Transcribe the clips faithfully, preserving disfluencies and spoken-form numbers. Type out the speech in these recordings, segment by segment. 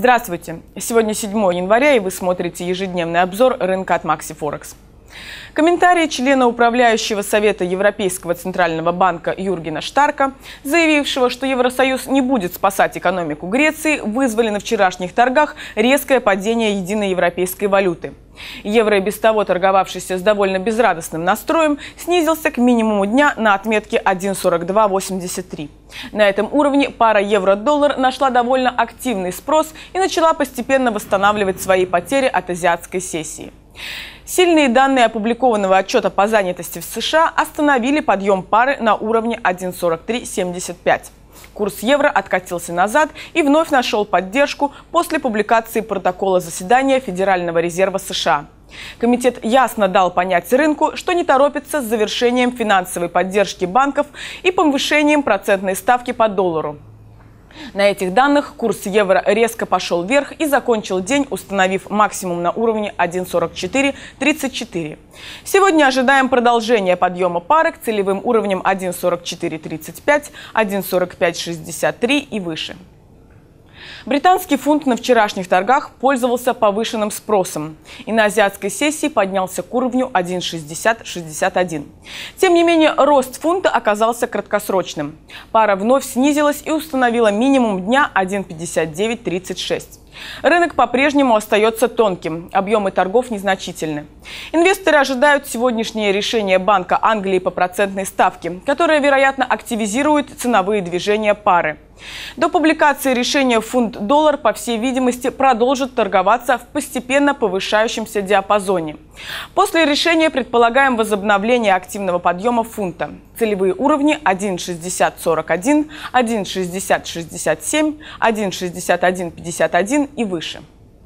Здравствуйте! Сегодня седьмое января, и вы смотрите ежедневный обзор рынка от Макси Форекс. Комментарии члена управляющего совета Европейского центрального банка Юргена Штарка, заявившего, что Евросоюз не будет спасать экономику Греции, вызвали на вчерашних торгах резкое падение единой европейской валюты. Евро, и без того торговавшийся с довольно безрадостным настроем, снизился к минимуму дня на отметке один сорок два восемьдесят три. На этом уровне пара евро-доллар нашла довольно активный спрос и начала постепенно восстанавливать свои потери от азиатской сессии. Сильные данные опубликованного отчета по занятости в США остановили подъем пары на уровне один сорок три семьдесят пять. Курс евро откатился назад и вновь нашел поддержку после публикации протокола заседания Федерального резерва США. Комитет ясно дал понять рынку, что не торопится с завершением финансовой поддержки банков и повышением процентной ставки по доллару. На этих данных курс евро резко пошел вверх и закончил день, установив максимум на уровне один сорок четыре тридцать четыре. Сегодня ожидаем продолжения подъема пары к целевым уровням один сорок четыре тридцать пять, один сорок пять шестьдесят три и выше. Британский фунт на вчерашних торгах пользовался повышенным спросом и на азиатской сессии поднялся к уровню один шестьдесят шестьдесят один. Тем не менее, рост фунта оказался краткосрочным. Пара вновь снизилась и установила минимум дня один пятьдесят девять тридцать шесть. Рынок по-прежнему остается тонким, объемы торгов незначительны. Инвесторы ожидают сегодняшнее решение Банка Англии по процентной ставке, которое, вероятно, активизирует ценовые движения пары. До публикации решения фунт-доллар, по всей видимости, продолжит торговаться в постепенно повышающемся диапазоне. После решения предполагаем возобновление активного подъема фунта. Целевые уровни один шестьдесят сорок один, один шестьдесят шестьдесят семь, один шестьдесят один пятьдесят один и выше.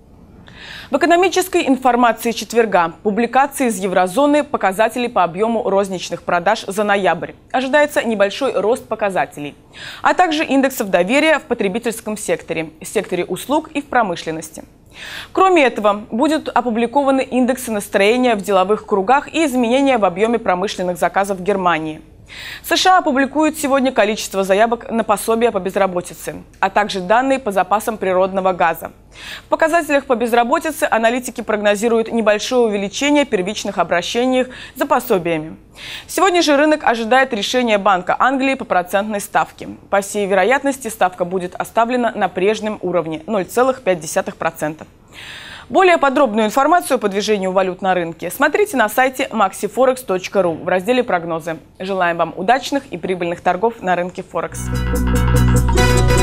В экономической информации четверга публикации из еврозоны показателей по объему розничных продаж за ноябрь. Ожидается небольшой рост показателей, а также индексов доверия в потребительском секторе, секторе услуг и в промышленности. Кроме этого, будут опубликованы индексы настроения в деловых кругах и изменения в объеме промышленных заказов в Германии. США опубликуют сегодня количество заявок на пособие по безработице, а также данные по запасам природного газа. В показателях по безработице аналитики прогнозируют небольшое увеличение первичных обращений за пособиями. Сегодня же рынок ожидает решения Банка Англии по процентной ставке. По всей вероятности, ставка будет оставлена на прежнем уровне – ноль целых пять десятых процента. Более подробную информацию по движению валют на рынке смотрите на сайте макси форекс точка ру в разделе «Прогнозы». Желаем вам удачных и прибыльных торгов на рынке Форекс.